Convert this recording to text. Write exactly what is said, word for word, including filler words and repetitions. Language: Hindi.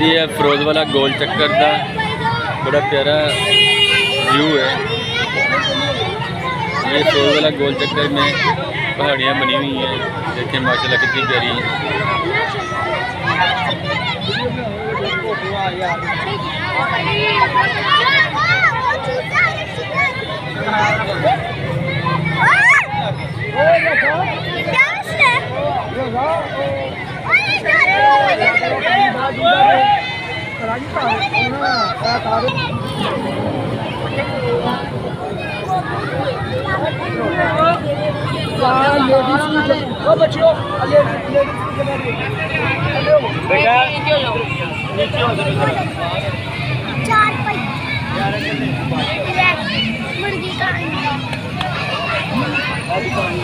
जी है फिरोज वाला गोल चक्कर का बड़ा प्यारा व्यू है। ये फिरोज वाला गोल चक्कर में पहाड़ियाँ बनी हुई हैं, देखें माशाल्लाह कितनी प्यारी है। मुर्गी का